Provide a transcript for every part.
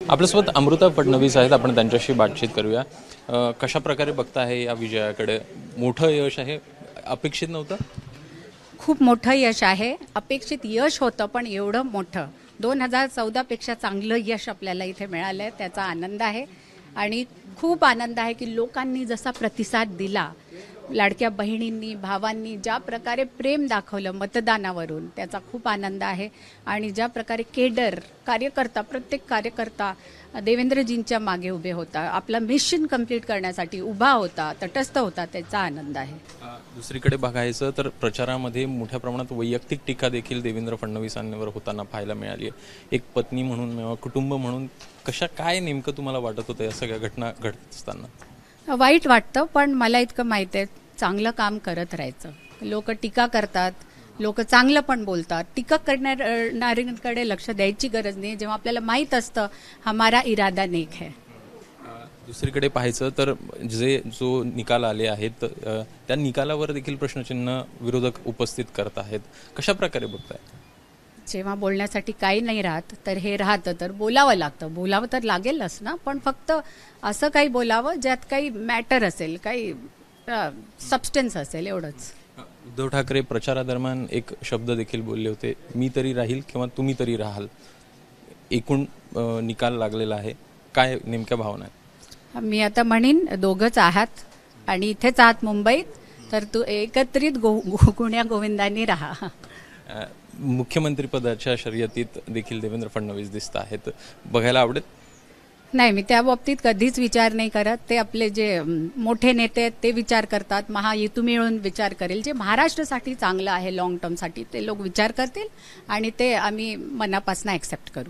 आपल्यासोबत अमृता फडणवीस आहेत, आपण त्यांच्याशी बातचीत करूया। कशा प्रकारे बघता आहे या विजयाकडे? मोठं यश आहे, अपेक्षित नव्हतं? खूप मोठं यश आहे। अपेक्षित यश होतं, पण एवढं मोठं 2014 पेक्षा चांगलं यश आपल्याला इथे मिळालं आहे, त्याचा आनंद आहे। आणि खूप आनंद आहे की लोकांनी जसा प्रतिसाद दिला, लाडक्या बहिणींनी, भावांनी ज्या प्रकारे प्रेम दाखवलं मतदानावरून, त्याचा खूप आनंद आहे। आणि ज्या प्रकारे केडर कार्यकर्ता, प्रत्येक कार्यकर्ता देवेंद्रजींच्या मागे उभे होता, आपला मिशन कंप्लीट करण्यासाठी उभा होता, तटस्थ होता, त्याचा आनंद आहे। दुसरीकडे बघायचं तर प्रचारामध्ये मोठ्या प्रमाणात वैयक्तिक टीका देखील देवेंद्र फडणवीसांवर होताना पाहायला मिळाली आहे। एक पत्नी म्हणून, कुटुंब म्हणून काय नेमकं तुम्हाला वाटत होतं या सगळ्या घटना घडत असताना? वाईट वाटतं, पण मला इतकं माहिती आहे, चांगलं काम करत राहायचं। लोक टीका करतात, लोक चांगलं पण बोलतात, टीका करणाऱ्यांकडे लक्ष द्यायची गरज नाही, जेव्हा आपल्याला माहीत असतं हमारा इरादा नेक है। दुसरीकडे पाहायचं तर जो निकाल आले आहेत, त्या निकालावर देखील प्रश्नचिन्ह विरोधक उपस्थित करत आहेत। कशा प्रकारे बघताय? जेव्हा बोलण्यासाठी काही नाही राहत, तर हे राहतं तर बोलावं लागतं। बोलावं तर लागेलच ना, पण फक्त असं काही बोलावं ज्यात काही मॅटर असेल, काही सबस्टन्स असेल, एवढंच। उद्धव ठाकरे प्रचारादरम्यान एक शब्द देखील बोलले होते, मी तरी राहील किंवा तुम्ही तरी राहाल। एकूण निकाल लागलेला आहे, काय नेमक्या भावना आहेत? मी आता म्हणीन, दोघंच आहात आणि इथेच आहात मुंबईत, तर तू एकत्रित गुण्या गोविंदांनी राहा। मुख्यमंत्री पदाच्या शर्यतीत देखील देवेंद्र फडणवीस दिसत आहेत, बघायला आवडेल? नाही, मी त्या बाबतीत कधीच विचार नाही करत। ते आपले जे मोठे नेते आहेत ते विचार करतात, महायुती मिळून विचार करेल, जे महाराष्ट्रासाठी चांगलं आहे लॉंग टर्मसाठी ते लोक विचार करतील आणि ते आम्ही मनापासून ॲक्सेप्ट करू।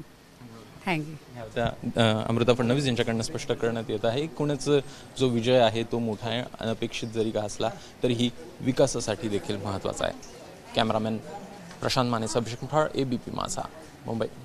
थँक्यू। अमृता फडणवीस यांच्याकडनं स्पष्ट करण्यात येत आहे, एकूणच जो विजय आहे तो मोठा आहे, अनपेक्षित जरी का असला तरीही विकासासाठी देखील महत्त्वाचा आहे। कॅमेरामॅन प्रशांत मानेचा, अभिषेक मुठाळ, ABP माझा, मुंबई।